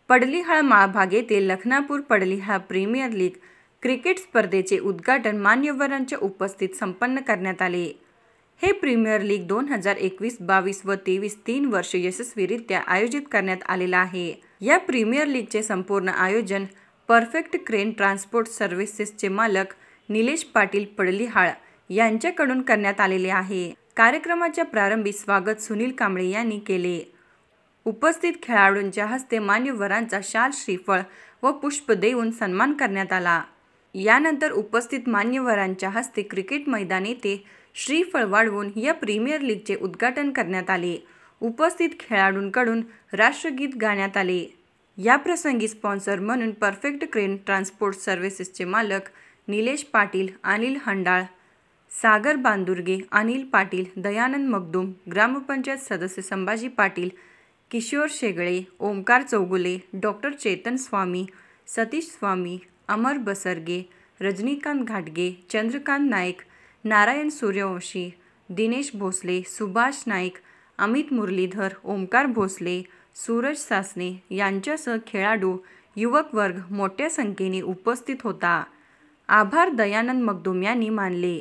पडलीहाळ माळभाग येथे Lakhanapur Padlihal premier league cricket स्पर्धेचे उद्घाटन मान्यवरांच्या उपस्थितीत संपन्न करण्यात आले। हे प्रीमियर लीग 2021-22 व 23 3 वर्ष यशस्वीरित्या आयोजित करण्यात आलेला आहे। या प्रीमियर लीगचे संपूर्ण आयोजन परफेक्ट क्रेन ट्रान्सपोर्ट सर्व्हिसेसचे मालक निलेश पाटील पडलीहाळ यांच्याकडून करण्यात आलेले आहे। कार्यक्रमाच्या प्रारंभी स्वागत सुनील कांबळे यांनी केले। उपस्थित खेळाडूंच्या हस्ते मान्यवरांचा शाल, श्रीफळ व पुष्प देऊन सन्मान करण्यात आला। यानंतर उपस्थित मान्यवरांच्या हस्ते क्रिकेट मैदान येथे श्रीफळ वाढवून या प्रीमियर लीगचे उद्घाटन करण्यात आले। उपस्थित खेळाडूंकडून राष्ट्रगीत गाण्यात आले। याप्रसंगी स्पॉन्सर म्हणून परफेक्ट क्रेन ट्रान्सपोर्ट सर्व्हिसेसचे मालक निलेश पाटील, अनिल हंडाळ, सागर बांदुर्गे, अनिल पाटील, दयानंद मगदूम, ग्रामपंचायत सदस्य संभाजी पाटील, किशोर शेगळे, ओमकार चौगुले, डॉक्टर चेतन स्वामी, सतीश स्वामी, अमर बसरगे, रजनीकांत घाटगे, चंद्रकांत नाईक, नारायण सूर्यवंशी, दिनेश भोसले, सुभाष नाईक, अमित मुरलीधर, ओमकार भोसले, सूरज सासने यांच्यासह खेळाडू, युवक वर्ग मोठ्या संख्येने उपस्थित होता। आभार दयानंद मगदूम यांनी मानले।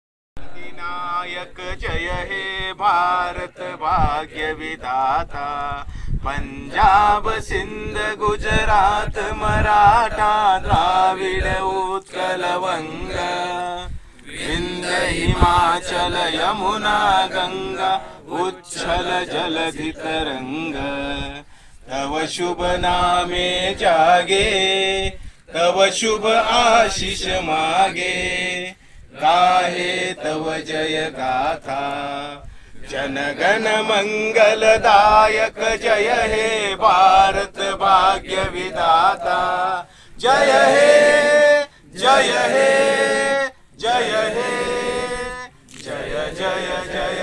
नायक जय हे भारत भाग्य विधाता, पंजाब सिंध गुजरात मराठा द्राविड उत्कल वंग, विंध्य हिमाचल यमुना गंगा उच्छल जलधि तरंग, तव शुभ नामे जागे, तव शुभ आशीष मागे, गाहे तव जय गाथा, जनगण मंगलदायक जय हे भारत भाग्य विधाता, जय हे जय हे जय हे जय जय जय